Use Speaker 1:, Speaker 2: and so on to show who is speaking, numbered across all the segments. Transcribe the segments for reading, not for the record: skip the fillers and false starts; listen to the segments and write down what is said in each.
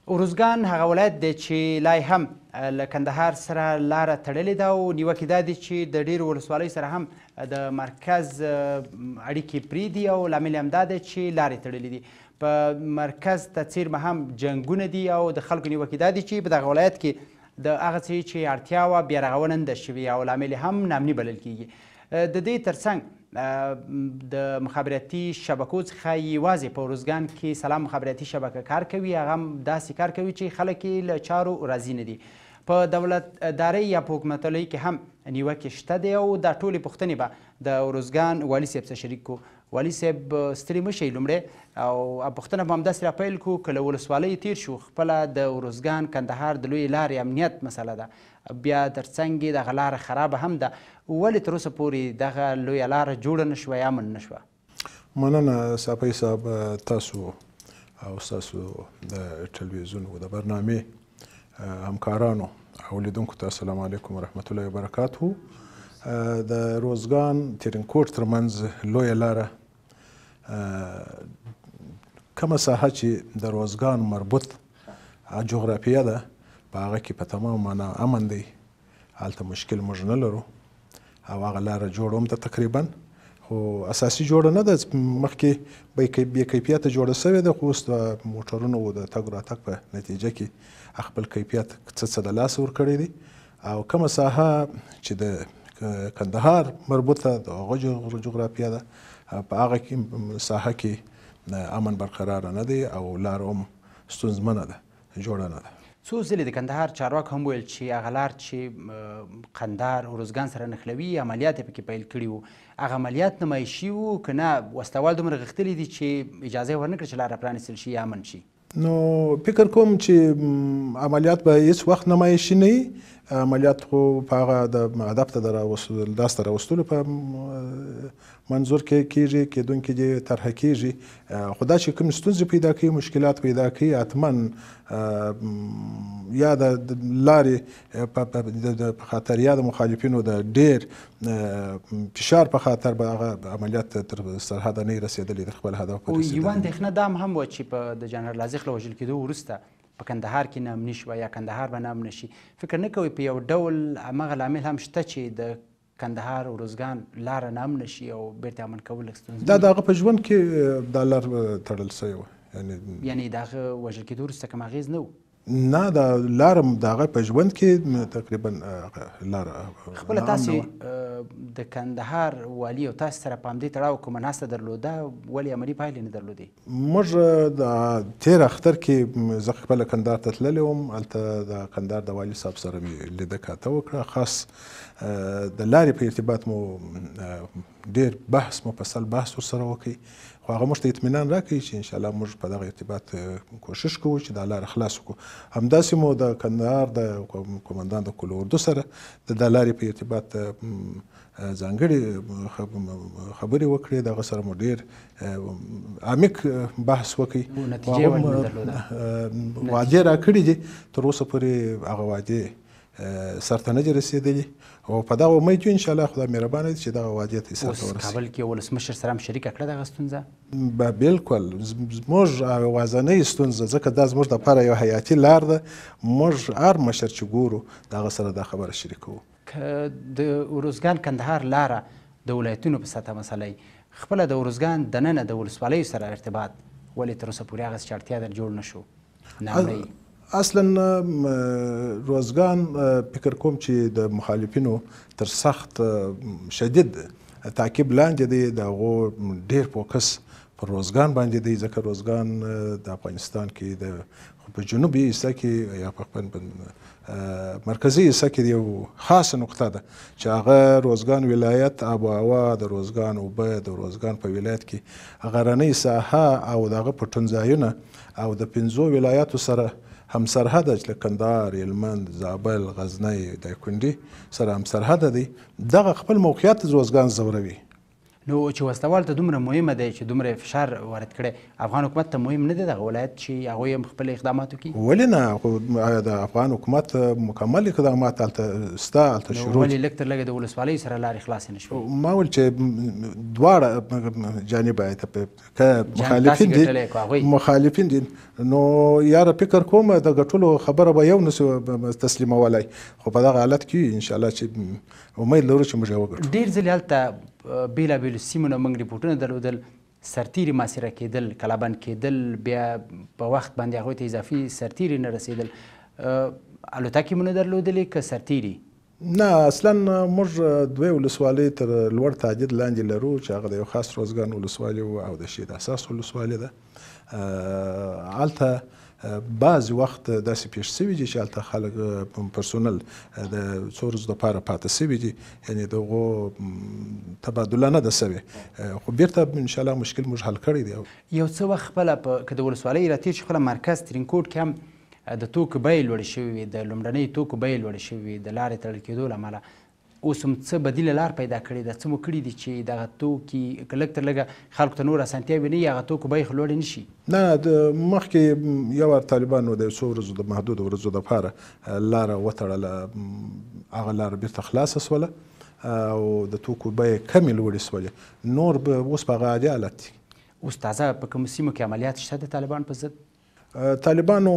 Speaker 1: ارزګان هغه ولایت دی چې لا هم له کندهار سره لاره تړلې ده او نیوکې دا دي چې د ډېرو ولسوالیو سره هم د مرکز اړیکې پرېږدي او لامل یې همدا دی چې لارې تړلې دي. په مرکز ته څیرمه هم جنګونه دي او د خلکو نیوکې دا دي چې په دغه ولایت کې د هغه څه چې اړتیا وه بیا رغونه نه ده شوې او لامل یې هم نامني بلل کېږي. د دې ترڅنګ د مخابراتي شبکو څخه یوازې په ارزګان کې سلام مخابراتي شبکه کار کوي، هغه هم داسې کار کوي چې خلک یې له چارو راضي نه دي. په دولتدارۍ یا په حکومتولۍ کې هم نیوکې شته دی او دا ټولې پوښتنې به د ارزګان والي صاحب سره شریک کړو. والي صاحب ستړي مه شئ لومړی او پوښتنه به همداسې راپیل کړو که له ولسوالۍ تېر شو خپله د ارزګان کندهار د لویې لارې امنیت مسله ده، بیا ترڅنګ یې دغه لاره خرابه هم ده، ولې تر اوسه پورې دغه لویه لاره جوړه نه شوه یا امن نه شوه؟
Speaker 2: مننه صافی صاحب، تاسو او ستاسو د ټلویزیون او د برنامې همکارانو او لیدونکو ته السلام علیکم ورحمت الله وبرکاته. د روزګان ترینکوټ ترمنځ لویه لاره کومه ساحه چې د روزګان مربوط جغرافیه ده په هغه کې په تمام معنا امن دی، هلته مشکل موږ نه لرو او هغه لاره جوړه هم ده تقریبا، خو اساسي جوړه نه ده، مخکې بې کیفیته جوړه سوې ده، خو اوس د موټرونو د تګ راتګ په نتیجه کې خپل کیفیت څه د لاسه ورکړی دی. او کومه ساحه چې د کندهار مربوطه د هغه جغرافیه ده په هغه کې ساحه کې امن برقراره نه دی او لار هم ستونزمنه ده، جوړه نه ده.
Speaker 1: څو ځلې د کندهار چارواکو هم ویل چې هغه لار چې قندهار ارزګان سره نښلوي عملیات یې پکې پیل کړي وو، هغه عملیات نمایشي وو که نه وسلوال دومره غښتلي دي چې اجازه یې ورنه کړه چې لاره پرانیستل شي یا امن شي؟
Speaker 2: نو فکر کوم چې عملیات به هیڅ وخت نمایشي نه وي، عملیات خو په هغه د هدف ته د لاسته راوستلو په منظور کې کېږي، کېدونکې دې طرحه کېږي، خو دا چې کوم ستونزې پیدا کوي، مشکلات پیدا کوي، حتما یا د لارې په خاطر یا د مخالفینو د ډېر فشار په خاطر به هغه عملیات تر سرحده نه رسېدلي د خپل هدف په رسېدلو.
Speaker 1: یوه اندېښنه دا هم وه چې په د جنرال لازق له وژل کېدو وروسته په کندهار کې نه امني شوه یا کندهار به نه امنه شي. فکر نه کوئ په یو ډول همغه لامل هم شته چې د کندهار ارزګان لاره نه امنه شي او بیرته امن کول لږ ستونزمن؟
Speaker 2: دا د هغه په ژوند کې دا لار تړل سوې وه،
Speaker 1: یعنی د هغه وژل کېدو وروسته کوم اغېز نه و؟
Speaker 2: نه، دا لاره د هغه په ژوند کې تقریبا لاره
Speaker 1: خپله تاسې د کندهار والي او تاسې سره په همدې تړاو کومه ناسته درلوده، ولې عملي پایلې نه درلودې؟
Speaker 2: موږ د تېر اختر کې زه خپله کندهار ته تللی وم، هلته د کندهار د والي صاحب سره مې لیده کاته وکړه، خاص د لارې په ارتباط مو ډېر بحث مفصل بحث ورسره وکړ، خو هغه موږ ته اطمینان راکوي چې انشاءالله موږ په دغه ارتباط کوشش کوو چې دا لاره خلاص وکړو. همداسې مو د کندهار د قومندان د کل اردو سره د دا لارې په ارتباط ځانګړې خبرې وکړې، د هغه سره مو ډېر عمیق بحث وکړ، وعدې راکړي دي، تر اوسه پورې هغه وعدې سرته نه دي رسېدلي او په دغه امید یو انشاءالله خدای مهربانه دی چې دغه وعدې ته سرته ورسوي.
Speaker 1: اوس کابل کې ولسمشر سره هم شریکه کړه دغه ستونزه؟
Speaker 2: بالکل زموږ اوازنۍ ستونزه، ځکه دا زموږ دپاره یو حیاتي لار ده، موږ هر مشر چې ګورو د هغه سره دا خبره شریکوو.
Speaker 1: که د ارزګان کندهار لاره د ولایتونو په سطحه مسله خپله د ارزګان دننه د ولسوالیو سره ارتباط ولې تر اوسه پورې هغسې چې اړتیا در جوړ نه شو؟ نامرئي
Speaker 2: اصلا روزګان فکر کوم چې د مخالفینو تر سخت شدید تعقیب لاندې دی، د هغو ډېر فوکس پر روزګان باندې دی، ځکه روزګان د افغانستان کې د په جنوبي حصه کې یا په مرکزي حصه کې یو خاصه نقطه ده چې هغه روزګان ولایت آب و هوا، د روزګان اوبه، د روزګان په ولایت کې غرنۍ ساحه او د هغه پټنځایونه او د 5 ولایاتو سره همسرحده چې کندهار، هلمند، زابل، غزنی، دایکنډي سره همسرحده دی، دغه خپل موقعیت روزګان ځوروي.
Speaker 1: نو چې وسلوال ته دومره مهمه دی چې دومره فشار وارد کړی افغان حکومت ته مهم نه دی دغه ولایت چې هغوی هم خپل اقدامات وکړي؟
Speaker 2: ولې نه؟ خو د افغان حکومت مکمل اقدامات هلته شته، هلته شروع
Speaker 1: ولې لږ تر لږه د ولسوالیو سره لارې خلاصې نه شوې؟
Speaker 2: ما ویل چې دواړه جانبه که مخالفین دي نو یاره فکر کوم د ګټلو خبره به یو نسو تسلیمولی، خو په دغه حالت کې انشاءالله چې امید لرو چې موږ یې وګټو.
Speaker 1: ډېر ځلې هلته بېلابېلو سیمو نه موږ ریپورټونه درلودل، سرتیري محاصره کېدل، کلابند کېدل، بیا په وخت باندې هغوی ته اضافي سرتیري نه رسېدل. الوتکې مو نه درلودلې که سرتیري؟
Speaker 2: نه، اصلا موږ دوی ولسوالۍ تر لوړ تهدید لاندې لرو چې هغه د یو خاص روزګان ولسوالي او د شهید اساس ولسوالي ده. هلته بعضې وخت داسې پیښ شوي دي چې هلته خلک پرسونل د څو ورځو دپاره پاته شوي دي، یعنې د هغو تبادله نه ده شوې، خو بیرته انشاءالله مشکل موږ حل کړی دی.
Speaker 1: یو څه وخت خپله که د ولسوالۍ راتېر شي خپله مرکز ترینکوټ کې هم د توکو بیې لوړې شوې وي، د لومړنیو توکو بیې لوړې شوې وي د لارې تړل کېدو له امله. اوس هم څه بدیله لار پیدا کړې ده؟ څه مو کړي دي چې دغه توکي که لږ تر لږه خلکو ته نور اسانتیاوې نه وي هغه توکو بیې خو لوړې نه شي؟ نه،
Speaker 2: د مخکې یو وار طالبانو د یو څو ورځو د محدودو ورځو دپاره لاره وتړله، هغه لاره بیرته خلاصه سوله او د توکو بیې کمې لوړې سولې، نور به اوس په هغه عادي حالت دي.
Speaker 1: اوس تازه په کومو سیمو کې عملیات شته د طالبانو په ضد؟
Speaker 2: طالبانو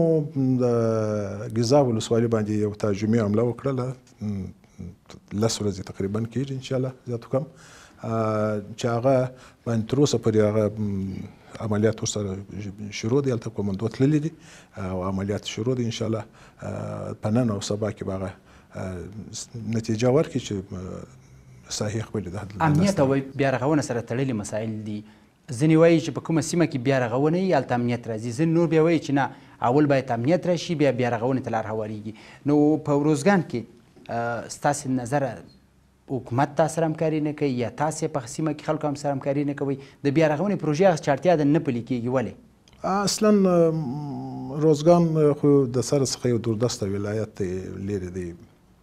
Speaker 2: د ګیزا ولسوالي باندې یو تهاجمي حمله وکړله، 10 ورځې تقریبا کېږي انشاءالله زیاتو کم، چې هغه باندې تر اوسه پورې هغه عملیات ورسره شروع دي، هلته کومندو تللي دي او عملیات شروع دي انشاءالله په نن او سبا کې به هغه نتیجه ورکړي چې صحیح خپلې د
Speaker 1: امنیت او بیا رغونه سره تړلي مسایل دي. ځینې وایي چې په کومه سیمه کې بیا رغونه وي هلته امنیت راځي، ځینې نور بیا وایي چې نه اول باید امنیت راشي بیا رغونې ته لار هواریږي. نو په روزګان کې ستاسې نظر حکومت تا سره همکاري نه کوي یا تاسې په سیمه کې خلکو هم سره همکاري نه کوئ؟ د بیا رغونې پروژې هغه چې اړتیا ده نه پلي کېږي ولې؟
Speaker 2: اصلا روزګان خو د سره څخه یو دوردسته ولایت دی، لرې دی.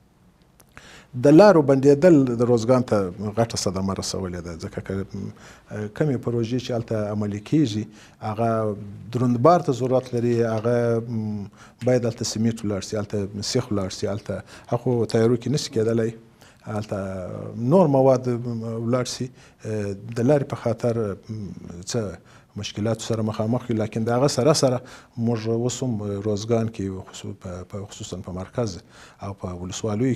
Speaker 2: د لارو بندېدل د روزګان ته غټه صدمه رسولې ده، ځکه که کمې پروژې چې هلته عملي کېږي هغه دروندبار ته ضرورت لري، هغه باید هلته سیمنټ ولاړ شي، هلته سیخ ولاړ شي، هلته هغه تیارو کې نشي کېدلی، هلته نور مواد ولاړ شي. د لارې په خاطر څه مشکلاتو سره مخامخ یو، لکن د هغه سره سره موږ اوس هم روزګان کې خصوصا په مرکز او په ولسوالیو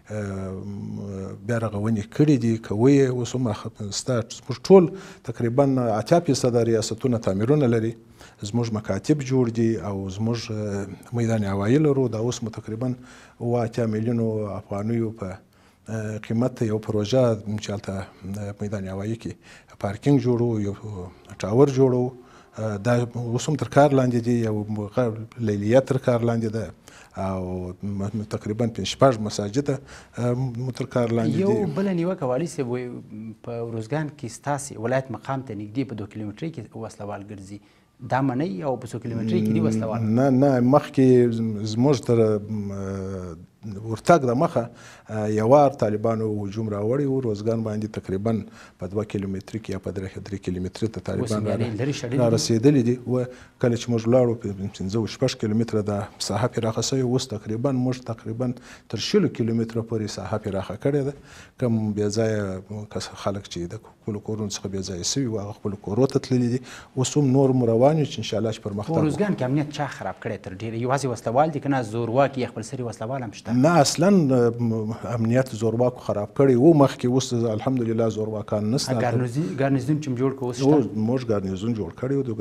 Speaker 2: کې بیا رغونې کړي دي، کوي یې اوس هم شته. موږ ټول تقریبا 80% ریاستونه تعمیرونه لري، زموږ مکاتب جوړ دي او زموږ میدان هوایي لرو. دا اوس مو تقریبا 8 میلیونو افغانیو په قیمت یو پروژه چې هلته میدان هوایي کې پارکینګ جوړو، یو ټاور جوړو، دا اوس هم تر کار لاندې دي، یو لیلیه تر کار لاندې ده او تقریبا 5-6 مساجد تر کار لاندې دي.
Speaker 1: یو بله نیوکه والي صاحب په روزګان کې ستاسې ولایت مقام ته نږدې په 2 کیلومترۍ کې وسلوال ګرځي، دا منئ او په 100 کیلومترۍ کې دي وسلوال؟
Speaker 2: نه، مخکې زموږ تر ورتګ د مخه یو وار طالبانو هجوم راوړی و روزګان باندې، تقریبا په 2 کیلومترۍ کې یا په 3 کیلومترۍ ته طالبان را رسېدلي دي. و کله چې موږ لاړو په 15-16 کیلومتره د ساحه پراخه شوې، اوس تقریبا تر 100 کیلومتره پورې ساحه پراخه کړې ده. کوم بې ځایه خلک چې د خپلو کورونو څخه بې ځایه شوي وو هغه خپلو کورو ته تللي دي، اوس هم نور هم روان یو چې انشاءالله چې پرمختګ وکړو.
Speaker 1: روزګان کې امنیت چا خراب کړی تر ډېره؟ یوازې وسلوال دي که نه زورواکي یا خپلسري وسلوال هم شته؟
Speaker 2: نه، اصلا امنیت زورواکو خراب کړی و مخکې، اوس الحمدلله زورواکان نشته.
Speaker 1: ګارنیزون چې جوړ کړو اوس شته؟
Speaker 2: موږ ګارنیزون جوړ کړی و، د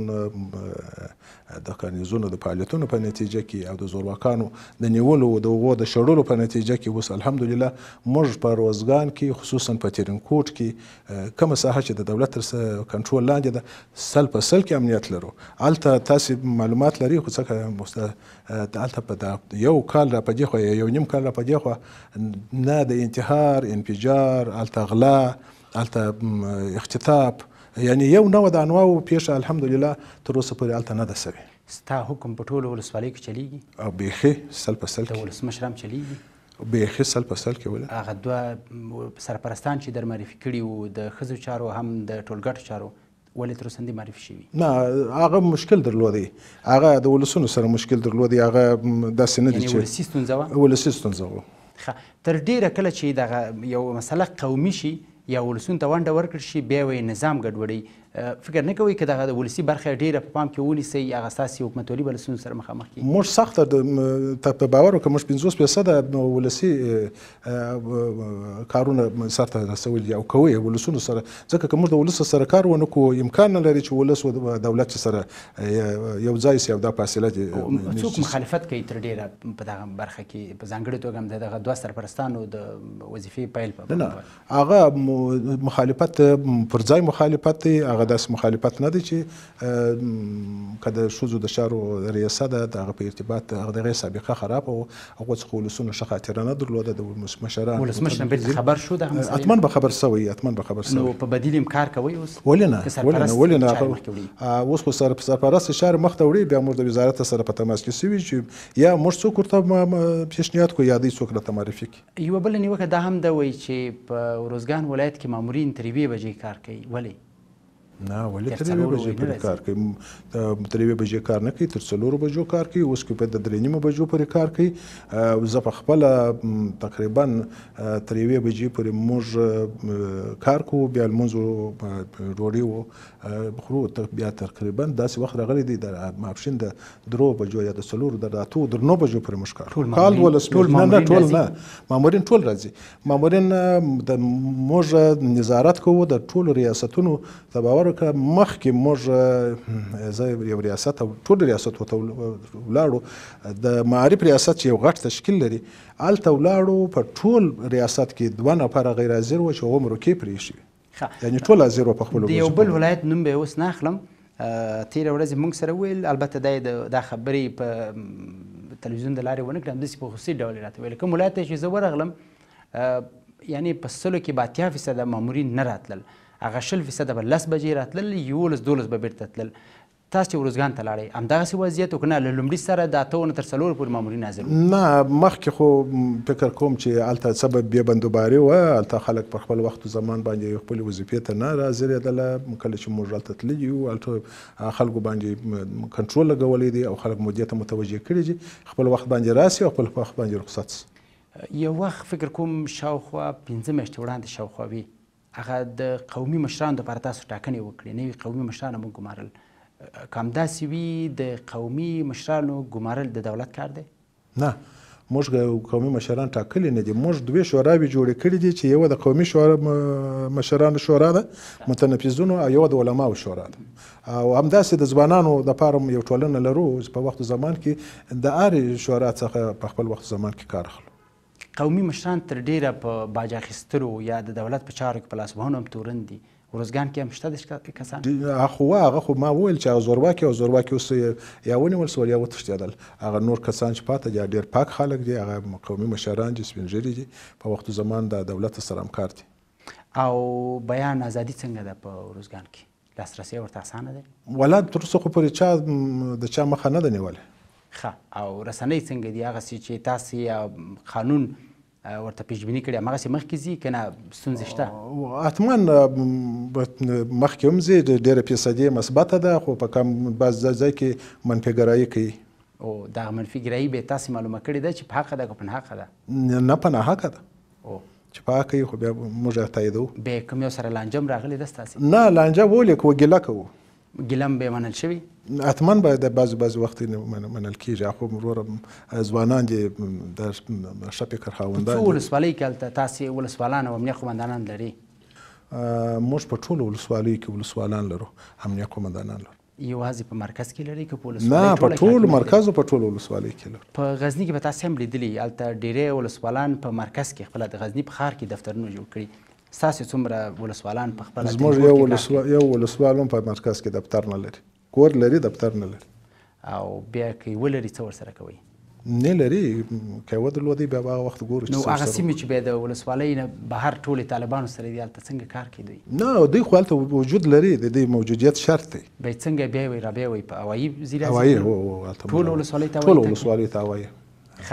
Speaker 2: ګارنیزونو د فعالیتونو په نتیجه کې او د زورواکانو د نیولو د هغو د شړلو په نتیجه کې اوس الحمدلله موږ په روزګان کې خصوصا په ترینکوټ کې کومه ساحه چې د دولت تر کنټرول لاندې ده 100% کې امنیت لرو. هلته تاسې معلومات لري، خو څه هلته په یو کال را په دې خوا یو نیم کال را په دې خوا نه د انتحار، انفجار، هلته غلا، هلته اختطاف، یعنی یو نوع د انواعو پیښه الحمدلله تر اوسه پورې هلته نه ده سوې.
Speaker 1: ستا حکم په ټولو ولسوالیو کې چلیږي؟
Speaker 2: او بیخي 100%
Speaker 1: د ولسمشر هم چلیږي؟
Speaker 2: بیخي سل په سل کې ولې
Speaker 1: هغه دوه سرپرستان چې در معرفي کړي وو د ښځو چارو هم د ټولګټو چارو ولې تر اوسه نه دي معرفي شوي؟
Speaker 2: نه هغه مشکل درلودی، هغه د ولسونو سره مشکل درلودی، هغه داسې نه دي چې
Speaker 1: ولسي ستونزه وه؟
Speaker 2: ولسي ستونزه وه.
Speaker 1: تر ډیره کله چې دغه یو مسله قومي شي یا ولسونو ته ونډه ورکړل شي بیا یې نظام ګډوډوي، فکر نه کوئ که دغه ولسي برخه ډیره په پام کې ونیسئ هغه ستاسې حکومتولي به له ستونزو سره مخامخ کړي؟
Speaker 2: موږ سخته په باور وکړه موږ 50% ولسي کارونه سرته رسولي او کوي ولسونو سره، ځکه که موږ د ولس سره کار ونه کړو امکان نه لري چې ولس او دولت سره یو ځای سي او دا فاصله دي.
Speaker 1: څوک مخالفت کوي تر ډیره په دغه برخه کې په ځانګړې توګه هم دغه دوه سرپرستانو د وظیفې پیل په
Speaker 2: نه هغه مخالفت پر ځای مخالفت دی، هغه داسې مخالفت نه دی چې که د ښځو د چارو ریاست ده د هغه په ارتباط هغه د هغې سابقه خرابه وه، هغو څخه ولسونو ښه خاطره نه درلوده، د ولسمشران
Speaker 1: ولسمشر بیرته خبر شو دغه مسلې؟
Speaker 2: حتما به خبر سوی، حتما به خبر سوی.
Speaker 1: نو په بدیل هم کار کوئ اوس؟
Speaker 2: ولې نه اوس خو سرپرست چارې مخ ته وړي، بیا موږ د وزارت سره په تماس کې سوي چې یا موږ څوک ورته پیشنهاد کړو یا دوی څوک راته معرفي کړي.
Speaker 1: یوه بله نیوکه دا هم ده وایي چې په روزګان ولایت کې مامورین تر 1 بجې کار کوي، ولې؟
Speaker 2: نه ولې تر 1 بجې پورې کار کوي؟ تر 1 بجې کار نه کوي، تر 4 بجو کار کوي، اوس کې په د 3:30 بجو پورې کار کوي. زه په خپله تقریبا تر 1 بجې پورې موږ کار کوو، بیا لمونځ ډوډۍ خورو، بیا تقریبا داسې وخت راغلی دی د ماپښین د 3 بجو یا د 4 د 8 در 9 بجو پورې موږ کار کوو. کال ټول نه مامورین ټول راځي، مامورین موږ نظارت کوو د ټولو ریاستونو. ته باور وکړه مخکې موږ زه یو ریاست او ټول ریاست ورته ولاړو، د معارف ریاست چې یو غټ تشکیل لري هلته ولاړو، په ټول ریاست کې 2 نفره غیر حاضر وو چې هغو مرکې پرې شوي، یعنې ټول حاضر وو په خپلو.
Speaker 1: د یو بل ولایت نوم به اوس نه اخلم، تېره ورځ موږ سره وویل، البته دا خبرې په تلویزیون د لارې ونه کړم، همداسې په خصوصي ډول یې راته ویل کوم ولایت ته چې زه ورغلم یعنې په 100 کې به 80% مامورین نه راتلل، هغه 20% به 10 بجې راتلل، 11-12 به بیرته تلل. تاسو چې ارزګان ته لاړئ همدغسې وضعیت و که نه له لومړي سره د 8 نه تر 4 پورې مامورین حاضر وو؟ نه
Speaker 2: مخکې خو فکر کوم چې هلته څه به بې بندوباري وه، هلته خلک پر خپل وخت و زمان باندې خپلې وظیفې ته نه راحاضرېدله. کله چې موږ هلته تللي یو هلته خلکو باندې کنټرول لګولی دی او خلک مودې ته متوجه کړي دي خپل وخت باندې راسي او خپل وخت باندې رخصت سي.
Speaker 1: یو وخت فکر کوم شاوخوا 15 میاشتې وړاندې شاوخوا وي هغه د قومي مشرانو دپاره تاسو ټاکنې وکړې، نوي قومي مشران مو ګمارل، که همداسې وي د قومي مشرانو ګمارل د دولت کار دی؟
Speaker 2: نه موږ قومي مشران ټاکلي نه دي، موږ 2 شوراوې جوړې کړي دي چې یوه د قومي مشرانو شورا ده متنفذونو او یوه د علماو شورا ده، او همداسې د ځوانانو دپاره یو ټولنه لرو په وخت زمان کې د هرې شورا څخه په خپل وخت زمان کې کار اخلو.
Speaker 1: قومي مشران تر ډیره په باج اخیستلو یا د دولت په چارو کې په لاس وهنو هم تورن دي، ورزګان کې هم شته د کسان؟
Speaker 2: هغه خو ما وویل چې هغه زورواکي اوس یا ونیول سول یا وتښتېدل، هغه نور کسان چې پاته دي ډېر پاک خلک دي، هغه قومي مشران دي، سپین ږیري دي، په وخت زمان د دولت سره همکار دي.
Speaker 1: او بیان ازادي څنګه ده په ورزګان کې؟ لاسرسی ورته اسانه دی؟
Speaker 2: ولا تر اوسه خو پورې د چا مخه نه ده نیولې.
Speaker 1: ښه، او رسنۍ څنګه دي؟ هغسې چې تاسې قانون ورته پیشبیني کړې همغسې مخکې ځي که نه ستونزې شته؟
Speaker 2: حتما مخکې هم ځي، ډېره فیصدي مثبته ده، خو په بعض ځای کې منفي ګرایي کوي.
Speaker 1: او دغه منفي ګرایي به یې تاسې معلومه کړې ده چې په حقه ده که په ناحقه ده؟
Speaker 2: نه په ناحقه ده، چې په حقه یې خو بیا موږ یې تاییدو.
Speaker 1: بیا کوم یو سره لانجه هم راغلی ده ستاسې؟
Speaker 2: نه لانجه ولې کوو، ګیله کوو.
Speaker 1: ګیله هم به منل شوي؟
Speaker 2: حتما باید د بعضې وخت منل کېږي، خو وروره ځوانان دي د ښه فکر خاوندان دي.
Speaker 1: څو ولسوالۍ کې هلته تاسې ولسوالان او امنیه قمندانان لري؟
Speaker 2: موږ په ټولو ولسوالیو کې ولسوالان لرو، امنیه قمندانان لرو.
Speaker 1: یوازې په مرکز کې لري که په ولسوالۍ؟
Speaker 2: نه په ټولو مرکز او په ټولو ولسوالیو کې لرو.
Speaker 1: په غزني کې به تاسې هم لیدلي هلته ډېری ولسوالان په مرکز کې خپله د غزني په ښار کې دفترونه جوړ کړي، ستاسې څومره ولسوالان په خپله؟
Speaker 2: زموږ یو ولسوال هم په مرکز کې دفتر نه لري، کور لري دفتر نه لري.
Speaker 1: او بیا که یې ولري څه ورسره کوئ؟
Speaker 2: نه لري، که یې ودرلودی بیا به هغه وخت ګورو.
Speaker 1: نو هغه سیمې چې بیا د ولسوالۍ نه بهر ټولې طالبانو سره دي هلته څنګه کار کوي دوی؟
Speaker 2: نه دوی خو هلته وجود لري، د دوی موجودیت شرط دی.
Speaker 1: بیا یې څنګه بیا وی رابیا وی په هوایي ځي راځي؟
Speaker 2: هوایي ټولو
Speaker 1: ولسوالۍ ته
Speaker 2: ټولو ولسوالۍ ته هوایي.
Speaker 1: ښه،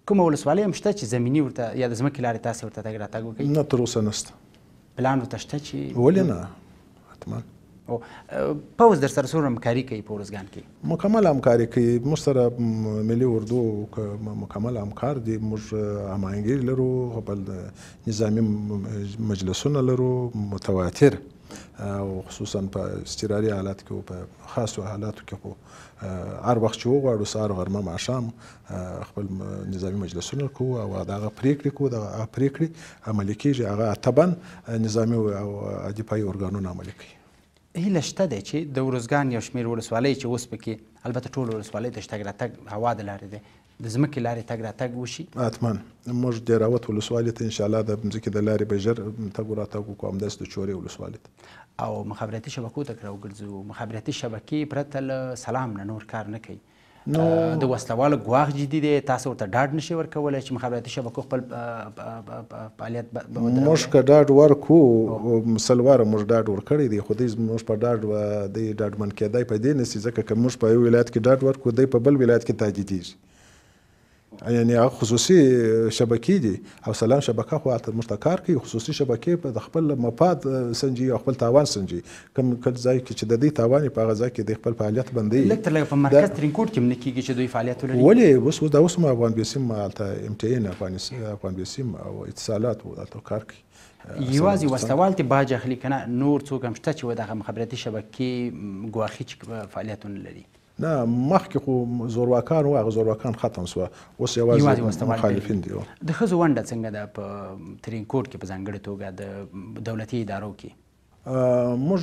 Speaker 1: کومه ولسوالۍ هم شته چې زمیني ورته یا د ځمکې لارې تاسې ورته تګ راتګ وکړئ؟
Speaker 2: نه تر اوسه نشته.
Speaker 1: پلان ورته شته چې
Speaker 2: ولې نه؟ حتما.
Speaker 1: پوځ در سره څومره همکاري کوي په ارزګان کې؟
Speaker 2: مکمل همکاري کوي. موږ سره ملي اردو مکمل همکار دي. موږ هماهنګي لرو، خپل نظامي مجلسونه لرو متواتر، او خصوصا په اضطراري حالات کې او په خاصو حالاتو کې خو هر وخت چې وغواړو سهار غرمه ماښام خپل نظامي مجلسونه کوو او د هغه پرېکړې کوو. دغه پرېکړې عملي کېږي، هغه طبعا نظامي او دفاعي ارګانونه عملي کوي.
Speaker 1: هیله شته دی چې د ارزګان یو شمېر ولسوالۍ چې اوس پکې البته ټولو ولسوالۍ ته تګ راتګ هوا د لارې دی، د ځمکې لارې تګ راتګ وشي؟
Speaker 2: حتما. موږ دېراوت ولسوالۍ ته انشاءالله د ځمکې د لارې به ژر تګ راتګ وکړو، همداسې د چورې ولسوالۍ ته.
Speaker 1: او مخابراتي شبکو ته که راوګرځو، مخابراتي شبکې پرته له سلام نه نور کار نه کوي. د وسلوالو ګواښ جدي دی، تاسو ورته ډاډ نشئ ورکولی چې مخابراتي شبکو خپل فعالیت
Speaker 2: موږ که ډاډ ورکړو سلواره موږ ډاډ ورکړی دی، خو دی زموږ په ډاډ دی ډاډمن کېدی په دې نسي، ځکه که موږ په یو ولایت کې ډاډ ورکړو دی په بل ولایت کې تهدیدېږي. یعنې هغه خصوصي شبکې دي او سلام شبکه خو هلته موږ ته کار کوي. خصوصي شبکې په د خپل مفاد سنجي او خپل تاوان سنجي. کوم ځای کې چې د دوی تاوان وي په هغه ځای کې د خپل فعالیت بندوي.
Speaker 1: لږ تر لږه په مرکز ترینکوټ کې هم نه کېږي چې دوی فعالیت ولري؟
Speaker 2: ولې اوس هم افغان بیسیم هلته MTN افغان بیسیم او اتصالات هلته کار کوي.
Speaker 1: یوازې وسلوال ته باج اخلي که نه نور څوک هم شته چې دغه مخابراتي شبکې ګواښي چې فعالیتونه لري؟ نه،
Speaker 2: مخکې خو زورواکان وو، هغه زورواکان ختم سوه، اوس یوازې مخالفین دي.
Speaker 1: د ښځو ونډه څنګه ده په ترینکوټ کې په ځانګړې توګه د دولتي ادارو کې؟
Speaker 2: موږ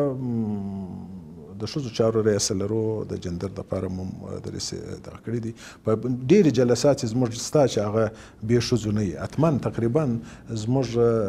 Speaker 2: د ښځو چارو ریاست لرو، د جندر دپاره مو دغه کړي دي. په ډېرې جلسات چې زموږ شته چې هغه بې ښځو نه وي. حتما تقریبا زموږ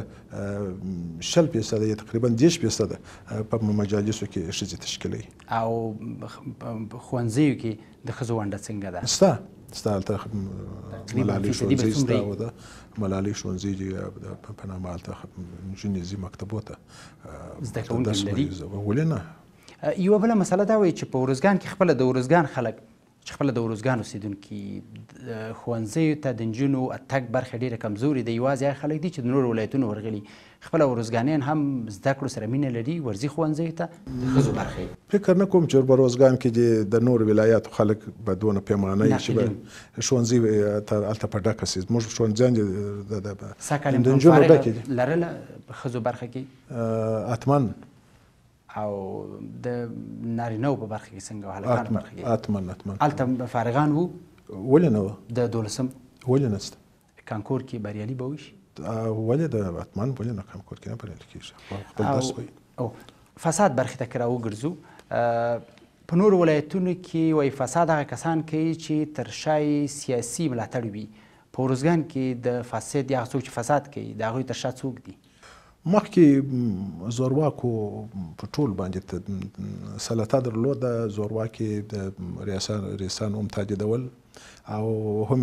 Speaker 2: 20% یا تقریبا 10% په مجالسو کې ښځې تشکیلوي.
Speaker 1: او ښوونځیو کې د ښځو ونډه څنګه ده؟
Speaker 2: شته هلته ملالۍ ښوونځی شته او د ملالۍ ښوونځي په نامه هلته نجونې ځي مکتبو ته
Speaker 1: زده کوونکي لري.
Speaker 2: ولې نه؟
Speaker 1: یوه بله مسله دا وایي چې په ارزګان کې خپله د ارزګان خلک چې خپله د ارزګان اوسېدونکي ښوونځیو ته د نجونو تګ برخه ډېره کمزورې ده. یوازې هغه خلک دي چې د نورو ولایتونو ورغلي، خپله ارزګانیان هم زده کړو سره مینه لري، ورځي ښوونځیو ته. د ښځو برخه
Speaker 2: فکر نه کوم چې په ارزګان کې د نورو ولایاتو خلک به دونه پیمانه وي چې به ښوونځي هلته په ډکه سي. زموږ ښوونځیان
Speaker 1: سږ کال هم فارغه لرله په ښځو برخه کې؟
Speaker 2: حتما.
Speaker 1: او د نارینهو په برخه کې څنګه؟ هلکانو برخه کې
Speaker 2: حتما
Speaker 1: هلته فارغان وو؟
Speaker 2: ولې نه وو؟
Speaker 1: د 12
Speaker 2: ولې نشته؟
Speaker 1: کانکور کې بریالي به وشي؟
Speaker 2: ولې حتما ولې نه کانکور کې نه بریالي کېږي، خپل درس وایي.
Speaker 1: او فساد برخې ته که راوګرځو، په نورو ولایتونو کې وایي فساد هغه کسان کوي چې تر شا یې سیاسي ملاتړ وي. په ارزګان کې د فاسد یا هغه څوک چې فساد کوي د هغوی تر شا څوک دي؟
Speaker 2: مخکې زورواکو په ټول باندې سلطه درلوده. زورواکي د ریسانو هم تهدیدول او هم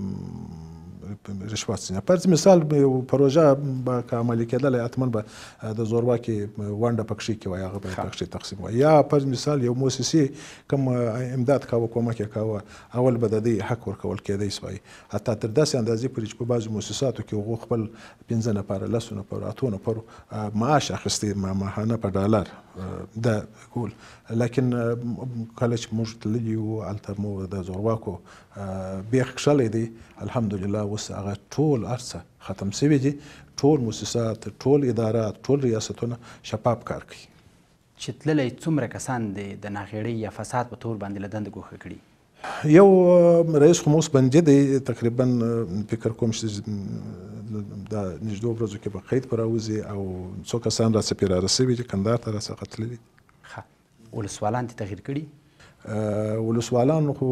Speaker 2: رشوت ځینې. فرض مثال پروژه به که عملي کېدلی حتما به د زورواکي ونډه پکښې کې وای، هغه به پکښې تقسیم وای. یا فرض مثال یو مؤسسې کوم امداد کاوه، کومک یې کاوه، اول به د دې حق ورکول کېدی سوای. حتی تر داسې اندازې پورې چې په بعضو مؤسساتو کې هغو خپل 5 نفره 10 نفره 8 نفرو معاش اخیستی ماهانه په ډالر ده کول. لیکن کله چې موږ تللي وو هلته مو د زورواکو بیخ کښلی دی. الحمدلله اوس هغه ټول هر څه ختم سوي دي. ټول مؤسسات، ټول ادارات، ټول ریاستونه شفاف کار کوي.
Speaker 1: چې تللی څومره کسان د ناغېړۍ یا فساد په تور باندې له دندې ګوښه کړي؟
Speaker 2: یو رئیس خو اوس بندي دی، تقریبا فکر کوم چې د نږدې ورځو کې به قید په راوځي او څو کسان راڅخه راره سوي دي، کندهار ته راڅخه تللي.
Speaker 1: ښه، ولسوالان دې تغییر کړي؟
Speaker 2: ولسوالان خو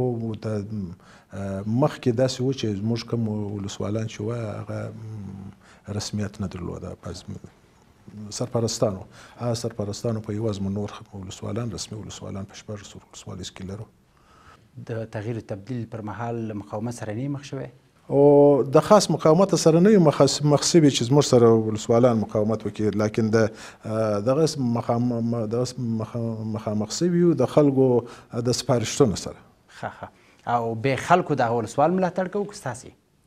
Speaker 2: مخکې داسې و چې زموږ کوم ولسوالان چې وه هغه رسمیت نه درلوده. سرپرستانو په یوازې مو نور ولسوالان رسمي ولسوالان په 14 ولسوالۍ کې لرو.
Speaker 1: د تغییر تبدیل پر مهال مقاومت سره نه مخ شوی؟
Speaker 2: او د خاص مقاومت سره نه مخ شوي چې زموږ سره ولسوالان مقاومت وکړي، لیکن دغه مخامخ شوي د خلکو د سپارښتنو سره.
Speaker 1: ښه او بې خلکو دغه ولسوال ملاتړ کوو که ستاسې؟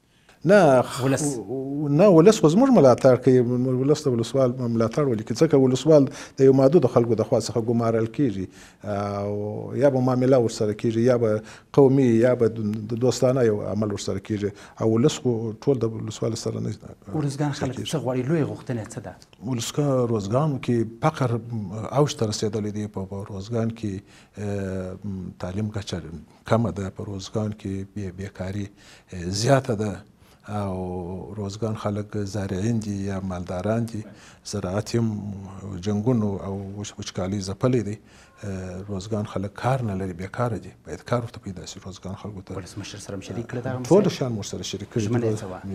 Speaker 2: نه ولس خو زموږ ملاتړ کوي، ولس د ولسوال ملاتړ ولیکي، ځکه ولسوال د یو محدودو خلکو د خوا څخه ګمارل کېږي او یا به معامله ورسره کېږي یا به قومي یا به د دوستانه یو عمل ورسره کېږي او ولس خو ټول د ولسوال سره نه
Speaker 1: ارزګان خلک څه غواړي؟ لویې غوښتنې څه ده؟
Speaker 2: ارزګان کې فقر اوج ته رسېدلی دی، په ارزګان کې تعلیم کچه کمه ده، په ارزګان کې بیکاري زیاته ده او روزګان خلک زارعین دي یا مالداران دي، زراعت هم جنګونو او وچکالۍ ځپلی دی. روزګان خلک کار نه لري، بیکاره دي، باید کار ورته پیدا شي روزګان خلکو ته.
Speaker 1: ولسمشر سره هم شریک کړی دغه مسایل؟
Speaker 2: ټول شیان ورسره شریک کړي دي.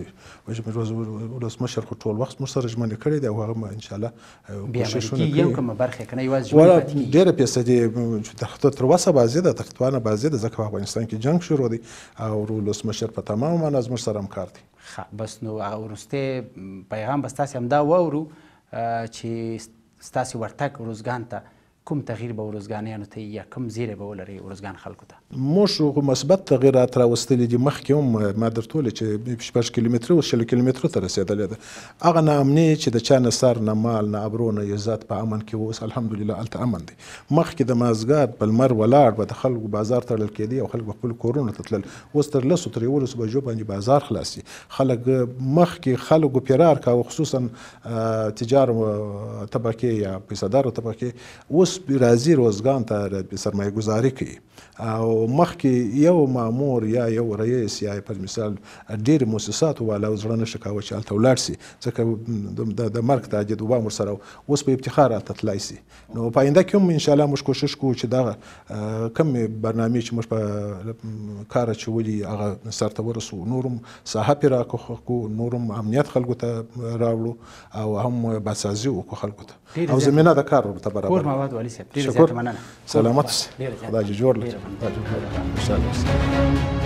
Speaker 2: ولسمشر خو ټول وخت ورسره ژمنې کړې دي او هغه انشاءالله کوششونه کوي.
Speaker 1: یو کومه برخه که نه یوازې ژمنې پاتې کېږي؟
Speaker 2: ډېره فیصدي تر اوسه بازي ده، تختوانه بازي ده، ځکه په افغانستان کې جنګ شروع دی او ولسمشر په تمام معنا زموږ سره همکار دی.
Speaker 1: بس نو وروستی پیغام به ستاسې همدا واورو چې ستاسې ورتګ ارزګان ته کوم تغییر به ارزګانیانو ته یا کوم زیری به ولري ارزګان خلکو ته؟
Speaker 2: موږ مثبت تغیرات راوستلي دي. مخکې هم ما درته ویلې چې 6 کیلومتره اوس 20 کیلومترو ته رسېدلې ده. هغه ناامني چې د چا نه سر نه مال نه ابرو نه عزت په امن کې اوس الحمدلله هلته امن دی. مخکې د مازدیګر په لمر ولاړ به د خلکو بازار تړل کېدی او خلک به خپلو کورونو ته تلل. اوس تر 10 تر 11 بجو باندې بازار خلاص دي. خلک مخکې خلکو پیرار کاوه، خصوصا تجار طبقې یا پیسه‌دارو طبقې، اوس راځي روزګان ته سرمایه گذاري کوي او مخکې یو مامور یا یو رئیس یا پر مثال ډېر مؤسساتو والا زړه نه ښه کاوه چې هلته ولاړ شي، ځکه د مرګ تهدید وبا ورسره اوس په افتخار هلته تللی شي. نو په آینده کې هم انشاءالله موږ کوشش کوو چې دغه کومې برنامې چې موږ په کار اچولي هغه سرته ورسوو، نور هم ساحه پرې راکړو، نور هم امنیت خلکو ته راوړو او هم باسازي وکړو خلکو ته او زمینه د کار ورته برابر.
Speaker 1: کور مواد والي صاحب ډېره زیاته مننه.
Speaker 2: سلامت اوسئ، خدای دې جوړ لري.